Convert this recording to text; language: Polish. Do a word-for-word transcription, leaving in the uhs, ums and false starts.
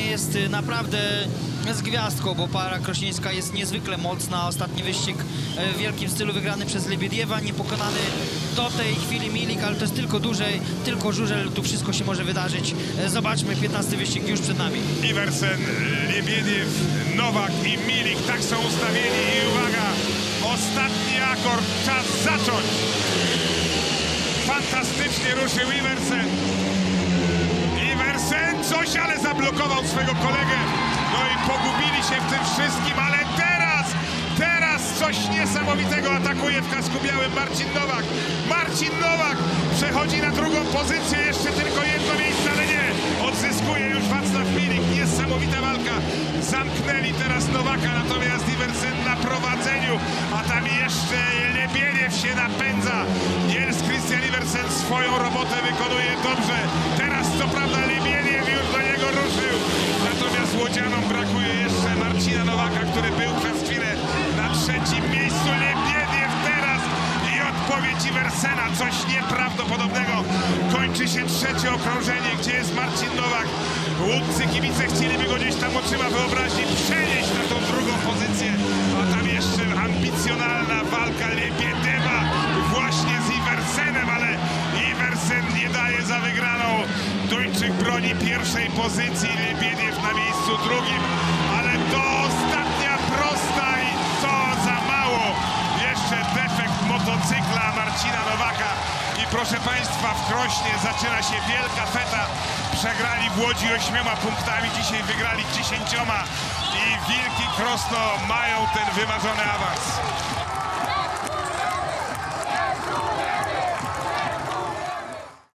jest naprawdę z gwiazdką, bo para krośnieńska jest niezwykle mocna. Ostatni wyścig w wielkim stylu wygrany przez Lebiediewa, niepokonany do tej chwili Milik, ale to jest tylko dłużej, tylko żużel, tu wszystko się może wydarzyć. Zobaczmy, piętnasty wyścig już przed nami. Iversen, Lebiediew, Nowak i Milik, tak są ustawieni i uwaga, ostatni akord, czas zacząć. Fantastycznie ruszył Iversen. Iversen coś, ale zablokował swego kolegę. No i pogubili się w tym wszystkim, ale teraz, teraz coś niesamowitego atakuje w kasku białym Marcin Nowak. Marcin Nowak przechodzi na drugą pozycję, jeszcze tylko jedno miejsce, ale nie. Odzyskuje już Wacław Milik. Niesamowita walka. Zamknęli teraz Nowaka, natomiast Iversen na prowadzeniu, a tam jeszcze Lebiediew się napędza. Jens Christian Iversen swoją robotę wykonuje dobrze. Teraz co prawda Lebiediew już do niego ruszył. Natomiast łodzianom brakuje jeszcze Marcina Nowaka, który był przez chwilę na trzecim miejscu. Lebiediew teraz i odpowiedź Iversena. Coś nieprawdopodobnego. Kończy się trzecie okrążenie, gdzie jest Marcin Nowak. Łódcy kibice chcieliby go gdzieś tam oczyma wyobraźni przenieść na tą drugą pozycję. A tam jeszcze ambicjonalna walka Lebiediewa właśnie z Iversenem, ale Iversen nie daje za wygraną. Duńczyk broni pierwszej pozycji, Lebiediew na miejscu drugim, ale to ostatnia prosta i to za mało. Jeszcze defekt motocykla Marcina Nowaka. I proszę Państwa, w Krośnie zaczyna się wielka feta. Przegrali w Łodzi ośmioma punktami, dzisiaj wygrali dziesięcioma i Wilki Krosno mają ten wymarzony awans.